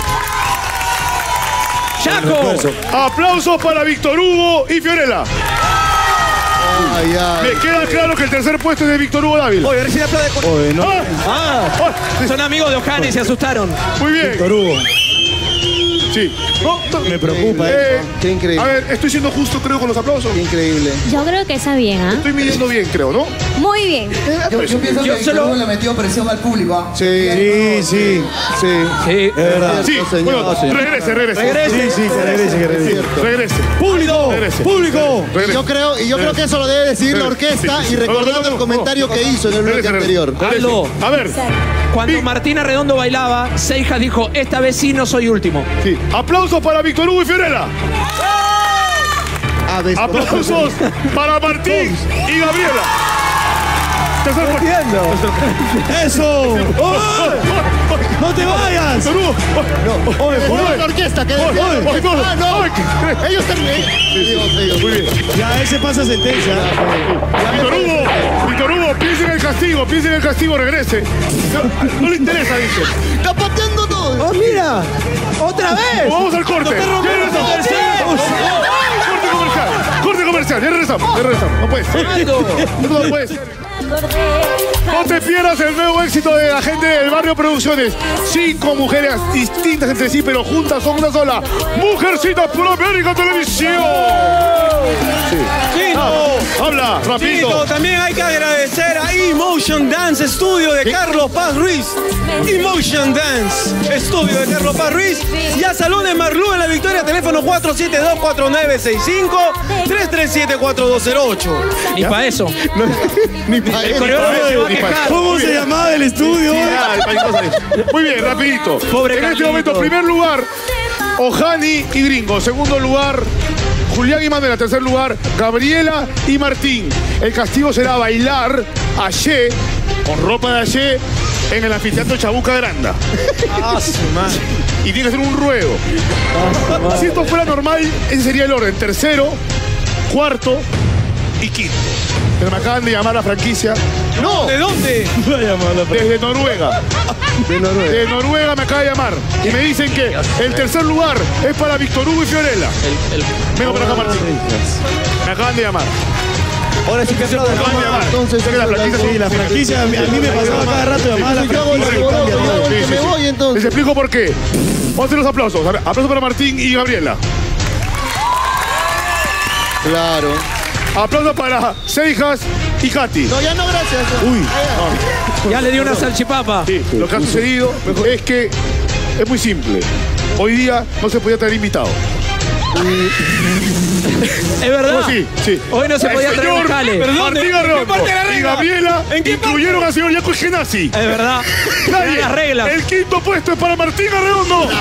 ¡Chaco! Aplausos para Víctor Hugo y Fiorella. Ay, ay. Me queda claro que el tercer puesto es de Víctor Hugo Dávila. Oye, recién aplaude con... Oye, no. Ah, Ah, son amigos de Ohani y se asustaron. Muy bien. Víctor Hugo. Sí. No, no. Me preocupa, Eh, Qué increíble. A ver, estoy siendo justo, creo, con los aplausos. Qué increíble. Yo creo que está bien, ¿ah? Estoy midiendo bien, creo, ¿no? Muy bien. Yo, yo pienso Yo que solo- Víctor Hugo le metió presión al público. ¿ah? Sí, Sí, sí, sí. Sí. Es verdad. Sí, señor. bueno, No, señor. regrese, regrese. Sí, sí, que regrese, que regrese. Regrese. ¡Público! Regrese. ¡Público! Y Regrese. yo creo, y yo creo que eso lo debe decir la orquesta Sí, sí, sí. y recordando No, no, no, el no, comentario no. que hizo en el bloque Regrese, anterior. regrese. Aldo. A ver. Cuando Martín Arredondo bailaba, Seijas dijo, esta vez sí no soy último. Sí. Aplausos para Víctor Hugo y Fiorella. A ver, Aplausos para Martín y Gabriela. Tercer puesto. ¡Eso! ¡Oh! ¡No te vayas! Víctor Hugo. No, oye, Oye, la orquesta, que Oye, oye, oye, no. ah, no. Ellos también. Muy bien. Ya, ese pasa sentencia. Víctor Hugo, Víctor Hugo, piensa en el castigo, piensa en el castigo, regrese. No, no le interesa, dice. Está pateando todo. ¡Oh, mira! ¡Otra vez! Vamos al corte. Ya regresamos. Corte comercial. Corte comercial. Ya regresamos. Ya regresamos. No puede ser. No puede ser. No te pierdas el nuevo éxito de la gente del Barrio Producciones. Cinco mujeres distintas entre sí, pero juntas son una sola. Mujercitas por América Televisión. Sí. Chino, ah, habla, rapidito. Chino, también hay que agradecer a Emotion Dance Studio de ¿Qué? Carlos Paz Ruiz. Emotion Dance Studio de Carlos Paz Ruiz. Y a Salón de Marlú en La Victoria, teléfono cuatro siete dos, cuatro nueve seis cinco, tres tres siete, cuatro dos cero ocho. Ni para eso. No, ni para eso. ¿Cómo se llamaba el estudio? Muy bien, rapidito. Pobre en Carlito. este momento, primer lugar, Ojani y Gringo. Segundo lugar, Julián y Mandela. Tercer lugar, Gabriela y Martín. El castigo será bailar ayer, con ropa de ayer, en el anfiteatro Chabuca Granda. Ah, su madre. Y tiene que ser un ruedo. Si esto fuera normal, ese sería el orden. Tercero, cuarto y quinto. Pero me acaban de llamar a la franquicia. ¡No! ¿De dónde? Desde Noruega. De Noruega. De Noruega me acaba de llamar. Y me dicen que el tercer lugar es para Víctor Hugo y Fiorella. El, el... Vengo para acá, Martín. Me acaban de llamar. Ahora sí que se puede llamar. Entonces, que la franquicia, sí, la franquicia, a mí me pasaba cada rato llamar a la franquicia. Me voy entonces. Les explico por qué. Vamos a hacer los aplausos. A ver, aplausos para Martín y Gabriela. Claro. Aplausos para Seijas y Katy. No, ya no, gracias. Uy. No. Ya le dio una salchipapa. Sí, lo que ha sucedido es que es muy simple. Hoy día no se podía traer invitado. ¿Es verdad? Sí, sí. Hoy no se El podía traer señor un jale. Martín Arredondo y Gabriela ¿En qué incluyeron al señor Yaco Genasi. Es verdad. Nadie. Las reglas. El quinto puesto es para Martín Arredondo.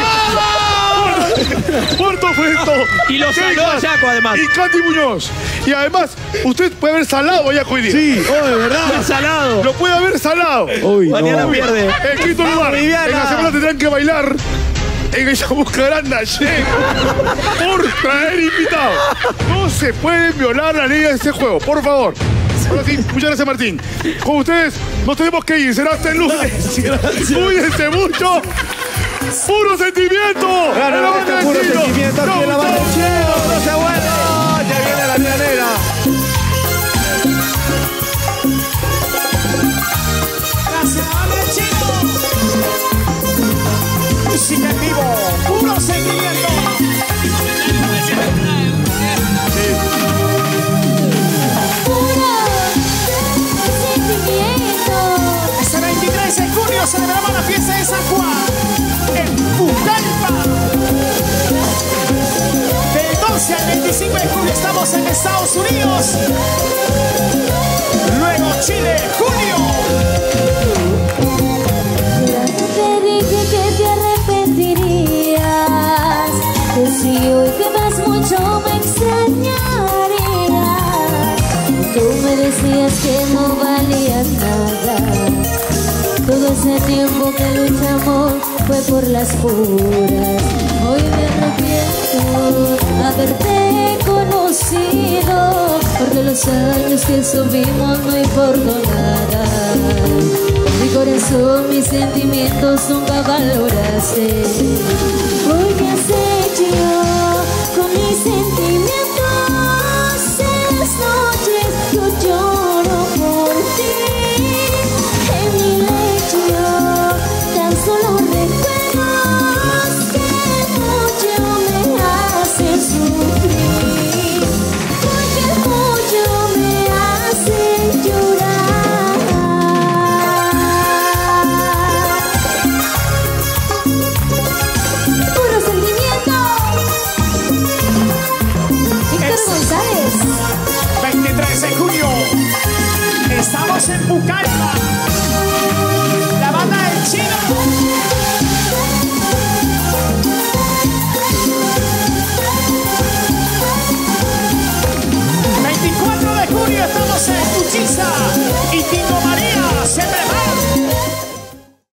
Cuarto puesto. Y lo saludó a Yaco, además. Y Katy Muñoz. Y además, usted puede haber salado a Yaco hoy día. Sí, oh, de verdad. Salado. Lo puede haber salado. Uy, mañana no. pierde. El quinto lugar. Viviana. En la semana tendrán que bailar en el Chabuca Granda por traer invitados. No se pueden violar la ley de este juego, por favor. Ahora sí, muchas gracias, Martín. Con ustedes nos tenemos que ir. Será hasta el lunes. Cuídense mucho. ¡Puro sentimiento! Claro, este puro sentimiento aquí en la banda. ¡Chino, no se vuelva! Ya viene la llanera. Gracias, vale, Chino. Música en vivo, puro sentimiento. Este veintitrés de junio celebramos la fiesta de San Juan en Pucallpa. Del doce al veinticinco de junio estamos en Estados Unidos. Luego Chile, junio. Te dije que te arrepentirías, que si hoy te vas mucho me extrañarías. Tú me decías que no valías nada. Todo ese tiempo que luchamos fue por las puras. Hoy me arrepiento haberte conocido, porque los años que subimos no importó nada. Mi corazón, mis sentimientos nunca valoraste. Hoy me has hecho con mis sentimientos. En las noches yo lloro por ti. En mi lecho tan solo recuerdos que mucho me hacen sufrir, porque mucho me hacen llorar. Puro sentimiento. Víctor González. veintitrés de junio estamos en Pucallpa.